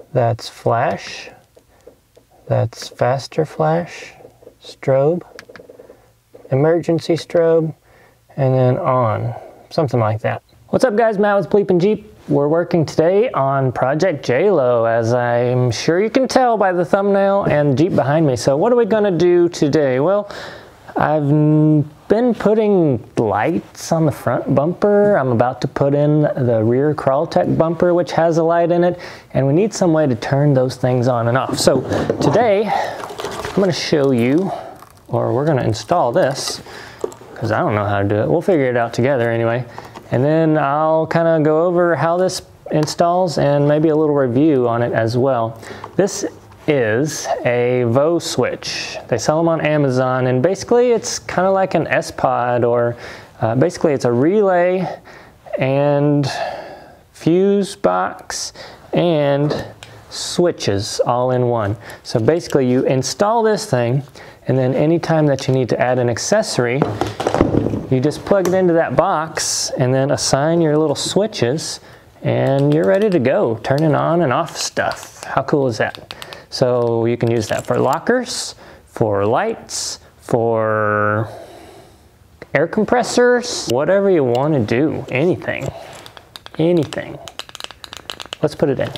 That's flash. That's faster flash, strobe, emergency strobe, and then on, something like that. What's up guys, Matt with BleepinJeep. We're working today on Project JLo, as I'm sure you can tell by the thumbnail and Jeep behind me. So what are we gonna do today? Well, I've been putting lights on the front bumper. I'm about to put in the rear Crawltech bumper, which has a light in it, and we need some way to turn those things on and off. So today, I'm gonna show you, or we're gonna install this, because I don't know how to do it. We'll figure it out together anyway. And then I'll kind of go over how this installs and maybe a little review on it as well. This is a Voswitch. They sell them on Amazon, and basically it's kind of like an sPOD, or basically it's a relay and fuse box and switches all in one. So basically you install this thing, and then anytime that you need to add an accessory, you just plug it into that box and then assign your little switches, and you're ready to go, turning on and off stuff. How cool is that? So you can use that for lockers, for lights, for air compressors, whatever you want to do, anything, anything. Let's put it in.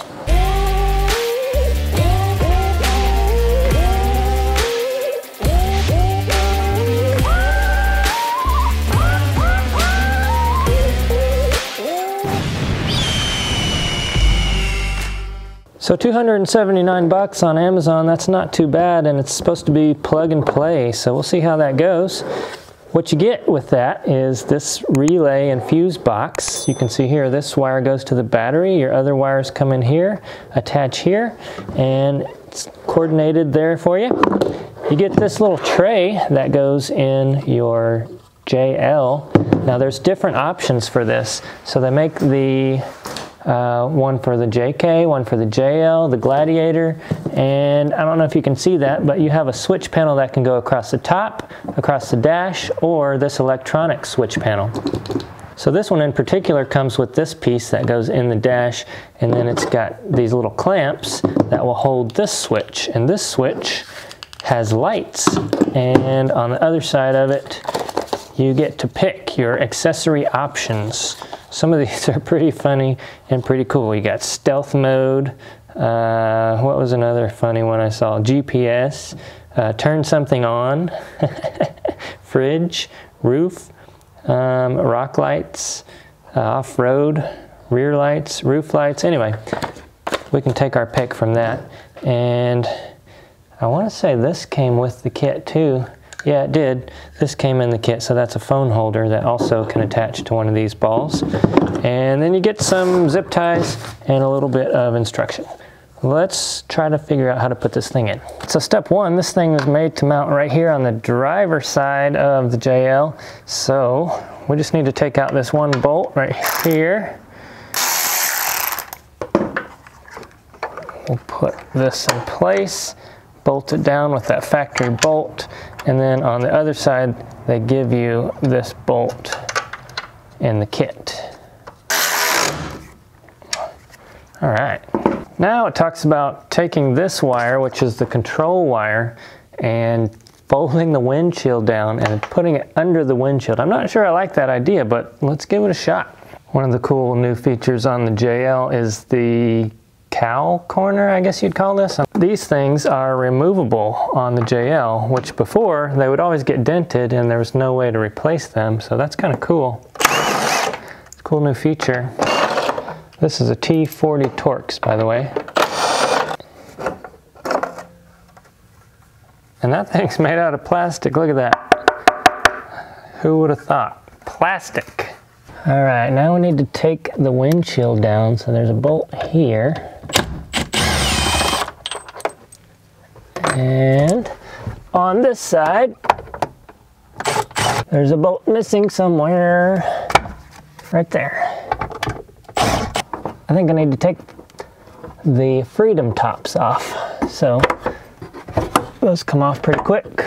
So 279 bucks on Amazon, that's not too bad, and it's supposed to be plug and play, so we'll see how that goes. What you get with that is this relay and fuse box. You can see here, this wire goes to the battery, your other wires come in here, attach here, and it's coordinated there for you. You get this little tray that goes in your JL. Now there's different options for this. So they make the one for the JK, one for the JL, the Gladiator, and I don't know if you can see that, but you have a switch panel that can go across the top, across the dash, or this electronic switch panel. So this one in particular comes with this piece that goes in the dash, and then it's got these little clamps that will hold this switch, and this switch has lights, and on the other side of it you get to pick your accessory options. Some of these are pretty funny and pretty cool. You got stealth mode. What was another funny one I saw? GPS, turn something on, fridge, roof, rock lights, off-road, rear lights, roof lights. Anyway, we can take our pick from that. And I want to say this came with the kit too. Yeah, it did. This came in the kit, so that's a phone holder that also can attach to one of these balls. And then you get some zip ties and a little bit of instruction. Let's try to figure out how to put this thing in. So step one, this thing is made to mount right here on the driver's side of the JL. So we just need to take out this one bolt right here. We'll put this in place, bolt it down with that factory bolt. And then on the other side, they give you this bolt in the kit. All right. Now it talks about taking this wire, which is the control wire, and folding the windshield down and putting it under the windshield. I'm not sure I like that idea, but let's give it a shot. One of the cool new features on the JL is the cowl corner, I guess you'd call this. These things are removable on the JL, which before they would always get dented and there was no way to replace them, so that's kind of cool. It's a cool new feature. This is a T40 Torx, by the way. And that thing's made out of plastic, look at that. Who would have thought? Plastic. All right, now we need to take the windshield down, so there's a bolt here. And on this side, there's a bolt missing somewhere. Right there. I think I need to take the freedom tops off. So those come off pretty quick.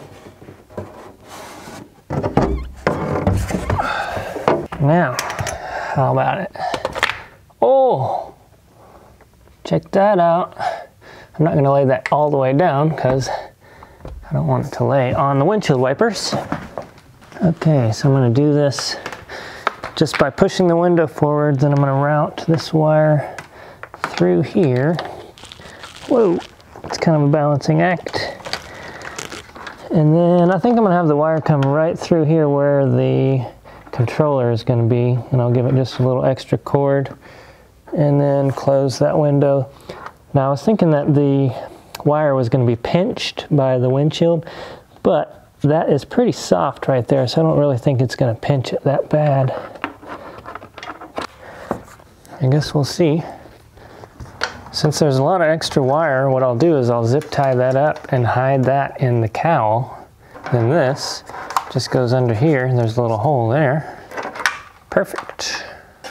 Now, How about it? Oh, check that out. I'm not gonna lay that all the way down because I don't want it to lay on the windshield wipers. Okay, so I'm gonna do this just by pushing the window forward, then I'm gonna route this wire through here. Whoa, it's kind of a balancing act. And then I think I'm gonna have the wire come right through here where the controller is gonna be, and I'll give it just a little extra cord and then close that window. Now I was thinking that the wire was gonna be pinched by the windshield, but that is pretty soft right there, so I don't really think it's gonna pinch it that bad. I guess we'll see. Since there's a lot of extra wire, what I'll do is I'll zip tie that up and hide that in the cowl. Then this just goes under here, and there's a little hole there. Perfect.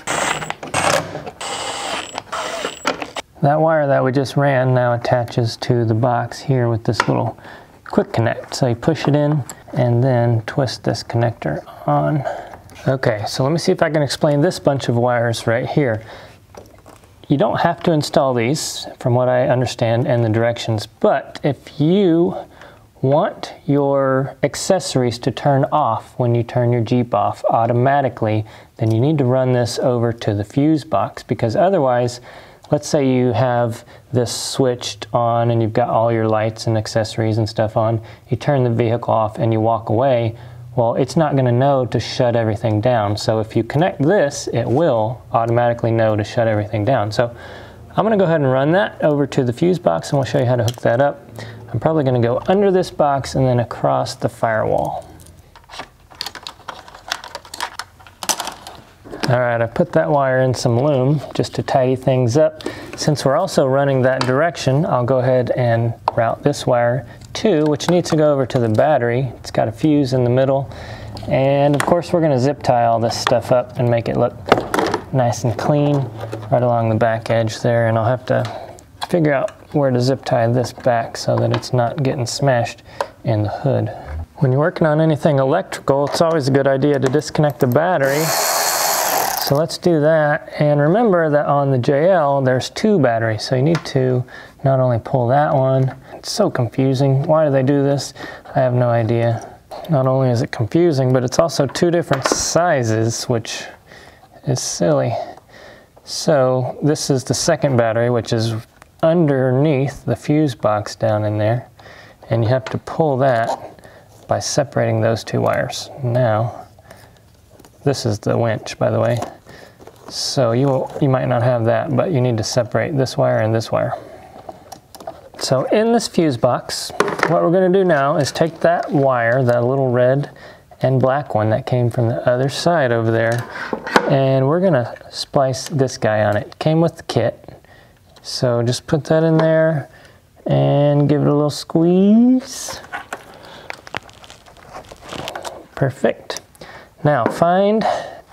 That wire that we just ran now attaches to the box here with this little quick connect. So you push it in and then twist this connector on. Okay, so let me see if I can explain this bunch of wires right here. You don't have to install these, from what I understand, and the directions, but if you want your accessories to turn off when you turn your Jeep off automatically, then you need to run this over to the fuse box, because otherwise, let's say you have this switched on and you've got all your lights and accessories and stuff on, you turn the vehicle off and you walk away, well, it's not going to know to shut everything down. So if you connect this, it will automatically know to shut everything down. So I'm going to go ahead and run that over to the fuse box, and we'll show you how to hook that up. I'm probably going to go under this box and then across the firewall. All right, I put that wire in some loom just to tidy things up. Since we're also running that direction, I'll go ahead and route this wire too, which needs to go over to the battery. It's got a fuse in the middle. And of course, we're going to zip tie all this stuff up and make it look nice and clean right along the back edge there. And I'll have to figure out where to zip tie this back so that it's not getting smashed in the hood. When you're working on anything electrical, it's always a good idea to disconnect the battery. So let's do that. And remember that on the JL, there's 2 batteries. So you need to not only pull that one. It's so confusing. Why do they do this? I have no idea. Not only is it confusing, but it's also 2 different sizes, which is silly. So this is the second battery, which is underneath the fuse box down in there. And you have to pull that by separating those 2 wires. Now, this is the winch, by the way. So you might not have that, but you need to separate this wire and this wire. So in this fuse box, what we're going to do now is take that wire, that little red and black one that came from the other side over there, and we're going to splice this guy on it. It came with the kit. So just put that in there and give it a little squeeze. Perfect. Now find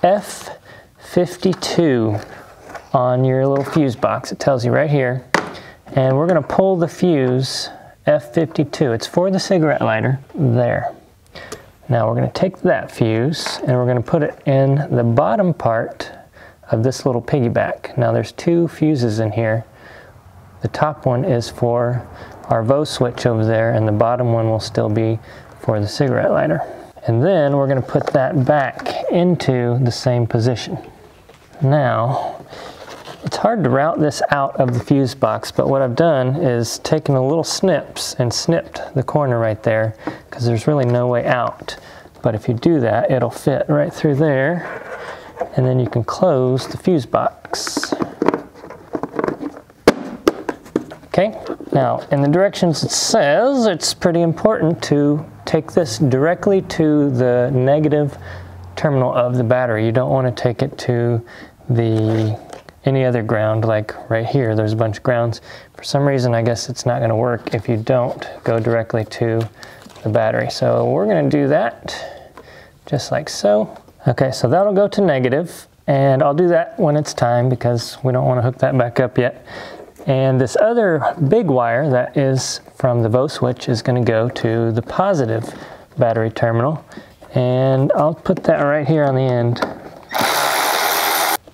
F52 on your little fuse box. It tells you right here. And we're going to pull the fuse F52. It's for the cigarette lighter there. Now we're going to take that fuse and we're going to put it in the bottom part of this little piggyback. Now there's 2 fuses in here. The top one is for our Voswitch over there, and the bottom one will still be for the cigarette lighter. And then we're going to put that back into the same position. Now, it's hard to route this out of the fuse box, but what I've done is taken the little snips and snipped the corner right there, because there's really no way out. But if you do that, it'll fit right through there, and then you can close the fuse box. Okay, now in the directions it says it's pretty important to take this directly to the negative terminal of the battery. You don't want to take it to any other ground, like right here. There's a bunch of grounds. For some reason, I guess it's not going to work if you don't go directly to the battery. So we're going to do that just like so. Okay, so that'll go to negative, and I'll do that when it's time because we don't want to hook that back up yet. And this other big wire that is from the Voswitch is going to go to the positive battery terminal. And I'll put that right here on the end.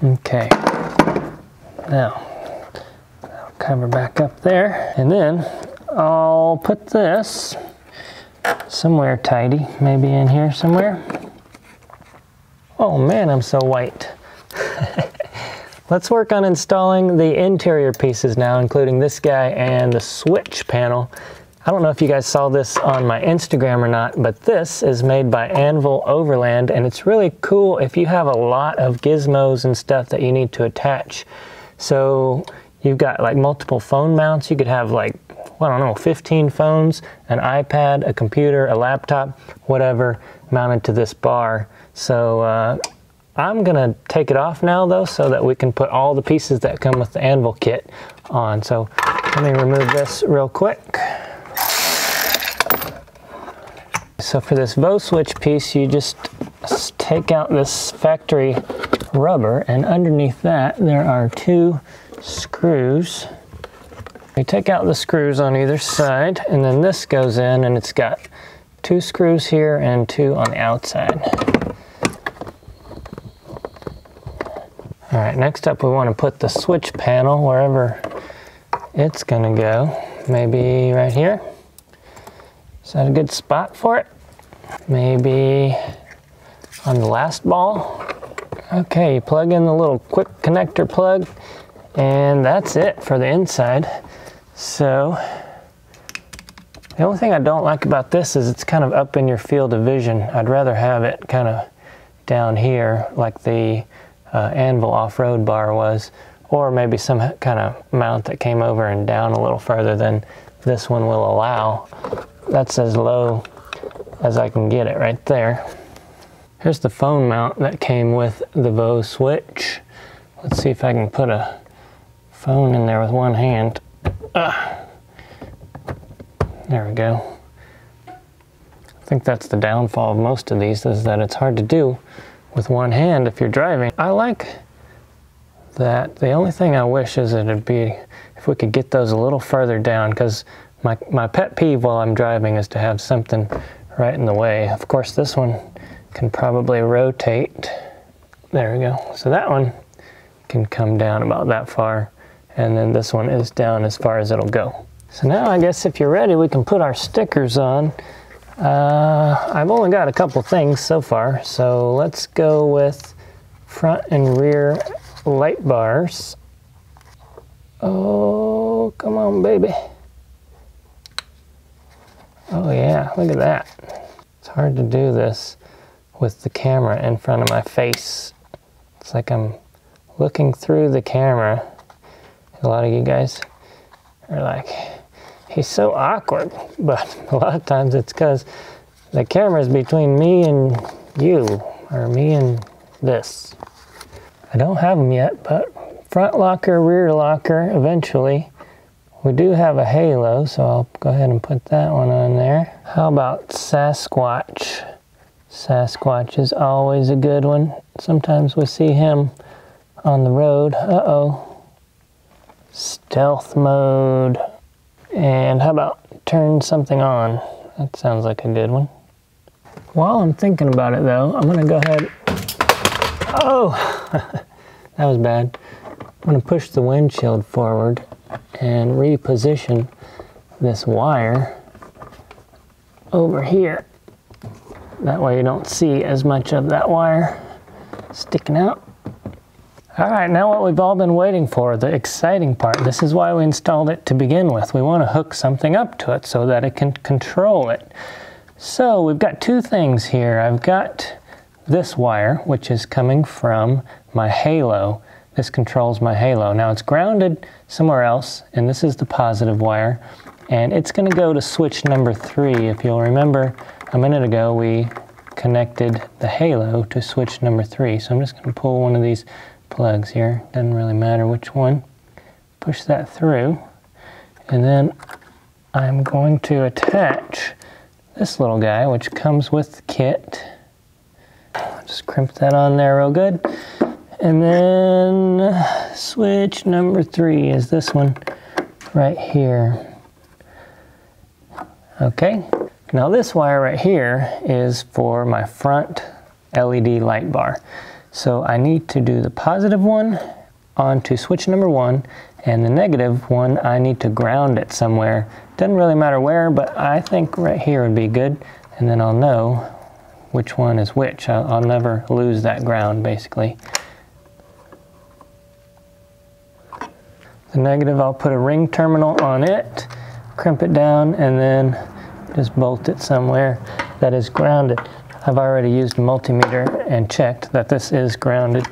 Okay, now I'll cover back up there, and then I'll put this somewhere tidy, maybe in here somewhere. Oh man, I'm so white. Let's work on installing the interior pieces now, including this guy and the switch panel. I don't know if you guys saw this on my Instagram or not, but this is made by Anvil Overland, and it's really cool if you have a lot of gizmos and stuff that you need to attach. So you've got like multiple phone mounts. You could have like, I don't know, 15 phones, an iPad, a computer, a laptop, whatever, mounted to this bar. So I'm gonna take it off now though, so that we can put all the pieces that come with the Anvil kit on. So let me remove this real quick. So for this Voswitch piece, you just take out this factory rubber, and underneath that there are 2 screws. You take out the screws on either side, and then this goes in, and it's got 2 screws here and 2 on the outside. All right, next up we want to put the switch panel wherever it's gonna go. Maybe right here. Is that a good spot for it? Maybe on the last ball. Okay, you plug in the little quick connector plug, and that's it for the inside. So the only thing I don't like about this is it's kind of up in your field of vision. I'd rather have it kind of down here like the Anvil off-road bar was, or maybe some kind of mount that came over and down a little further than this one will allow. That's as low as I can get it right there. Here's the phone mount that came with the Voswitch. Let's see if I can put a phone in there with one hand. There we go. I think that's the downfall of most of these, is that it's hard to do with one hand if you're driving. I like that. The only thing I wish is it'd be if we could get those a little further down, because my pet peeve while I'm driving is to have something right in the way. Of course, this one can probably rotate. There we go. So that one can come down about that far, and then this one is down as far as it'll go. So now I guess if you're ready, we can put our stickers on. I've only got a couple things so far, so let's go with front and rear light bars. Oh, come on, baby. Oh yeah, look at that. It's hard to do this with the camera in front of my face. It's like I'm looking through the camera. A lot of you guys are like, he's so awkward, but a lot of times it's because the camera's between me and you, or me and this. I don't have them yet, but front locker, rear locker, eventually. We do have a halo, so I'll go ahead and put that one on there. How about Sasquatch? Sasquatch is always a good one. Sometimes we see him on the road. Uh-oh. Stealth mode. And how about turn something on? That sounds like a good one. While I'm thinking about it though, I'm gonna go ahead. Oh, that was bad. I'm gonna push the windshield forward and reposition this wire over here. That way you don't see as much of that wire sticking out. All right, now what we've all been waiting for, the exciting part. This is why we installed it to begin with. We want to hook something up to it so that it can control it. So we've got 2 things here. I've got this wire, which is coming from my halo. This controls my halo. Now it's grounded somewhere else, and this is the positive wire, and it's going to go to switch number 3. If you'll remember, a minute ago we connected the halo to switch number 3. So I'm just going to pull one of these plugs here. Doesn't really matter which one. Push that through, and then I'm going to attach this little guy, which comes with the kit. Just crimp that on there real good. And then switch number 3 is this one right here. Okay, now this wire right here is for my front LED light bar. So I need to do the positive one onto switch number 1, and the negative one I need to ground it somewhere. Doesn't really matter where, but I think right here would be good, and then I'll know which one is which. I'll never lose that ground, basically. The negative, I'll put a ring terminal on it, crimp it down, and then just bolt it somewhere that is grounded. I've already used a multimeter and checked that this is grounded.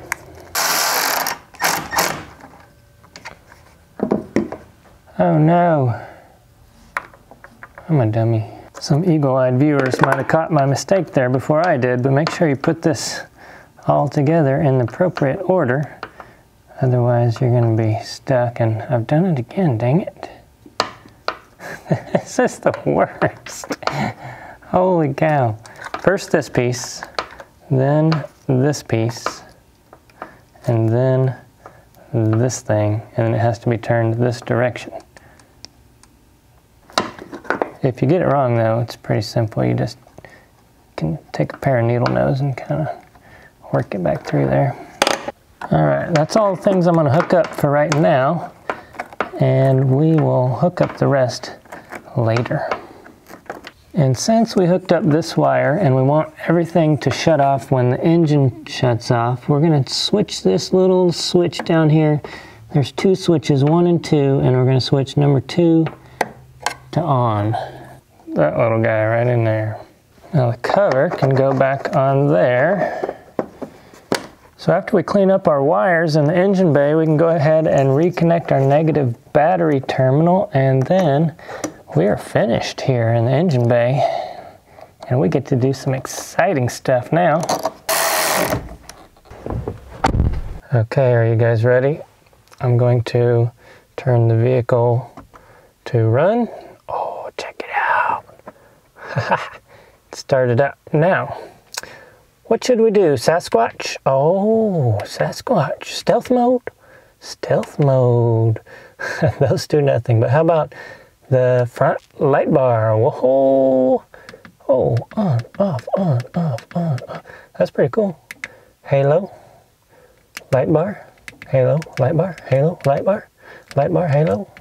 Oh no, I'm a dummy. Some eagle-eyed viewers might have caught my mistake there before I did, but make sure you put this all together in the appropriate order. Otherwise you're going to be stuck, and I've done it again, dang it. This is the worst. Holy cow. First this piece, then this piece, and then this thing, and it has to be turned this direction. If you get it wrong though, it's pretty simple. You just can take a pair of needle nose and kind of work it back through there. Alright, that's all the things I'm going to hook up for right now, and we will hook up the rest later. And since we hooked up this wire and we want everything to shut off when the engine shuts off, we're going to switch this little switch down here. There's 2 switches, 1 and 2, and we're going to switch number 2 to on. That little guy right in there. Now the cover can go back on there. So after we clean up our wires in the engine bay, we can go ahead and reconnect our negative battery terminal, and then we are finished here in the engine bay. And we get to do some exciting stuff now. Okay, are you guys ready? I'm going to turn the vehicle to run. Oh, check it out. It started up now. What should we do? Sasquatch? Oh, Sasquatch. Stealth mode? Stealth mode. Those do nothing, but how about the front light bar? Whoa. Oh, on, off, on, off, on, off. That's pretty cool. Halo, light bar, halo, light bar, halo, light bar, halo.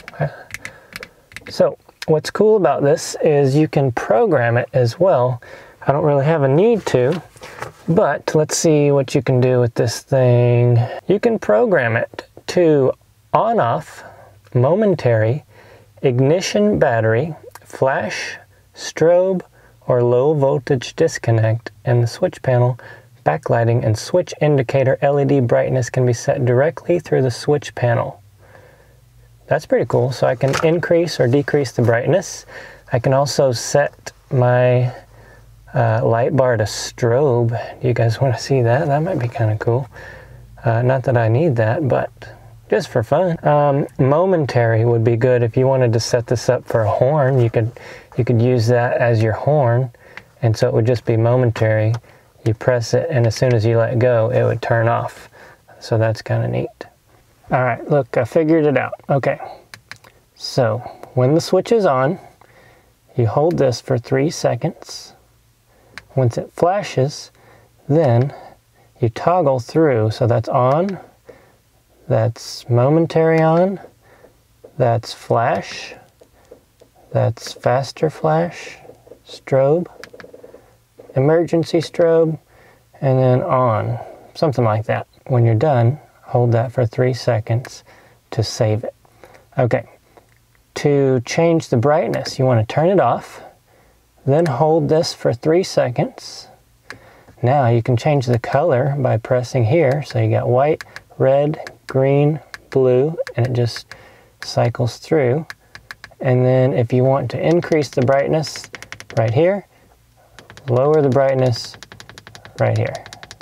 So what's cool about this is you can program it as well. I don't really have a need to, but let's see what you can do with this thing. You can program it to on-off, momentary, ignition battery, flash, strobe, or low voltage disconnect, and the switch panel, backlighting, and switch indicator LED brightness can be set directly through the switch panel. That's pretty cool. So I can increase or decrease the brightness. I can also set my light bar to strobe. Do you guys want to see that? That might be kind of cool. Not that I need that, but just for fun. Momentary would be good if you wanted to set this up for a horn. You could use that as your horn, and so it would just be momentary. You press it, and as soon as you let go, it would turn off. So that's kind of neat. All right, look, I figured it out. Okay, so when the switch is on, you hold this for 3 seconds. Once it flashes, then you toggle through. So that's on, that's momentary on, that's flash, that's faster flash, strobe, emergency strobe, and then on, something like that. When you're done, hold that for 3 seconds to save it. Okay, to change the brightness, you want to turn it off, then hold this for 3 seconds. Now you can change the color by pressing here. So you got white, red, green, blue, and it just cycles through. And then if you want to increase the brightness, right here, lower the brightness right here.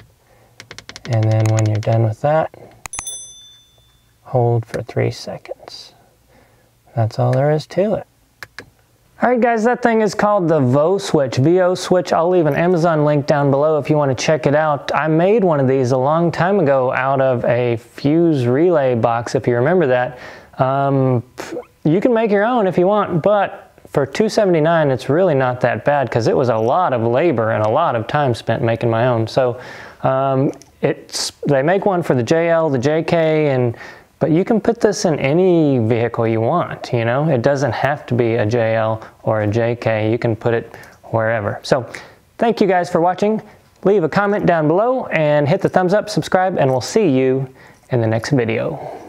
And then when you're done with that, hold for 3 seconds. That's all there is to it. Alright guys, that thing is called the Voswitch, V-O-Switch. I'll leave an Amazon link down below if you want to check it out. I made one of these a long time ago out of a fuse relay box, if you remember that. You can make your own if you want, but for $2.79 it's really not that bad because it was a lot of labor and a lot of time spent making my own. So they make one for the JL, the JK, but you can put this in any vehicle you want, you know? It doesn't have to be a JL or a JK. You can put it wherever. So thank you guys for watching. Leave a comment down below and hit the thumbs up, subscribe, and we'll see you in the next video.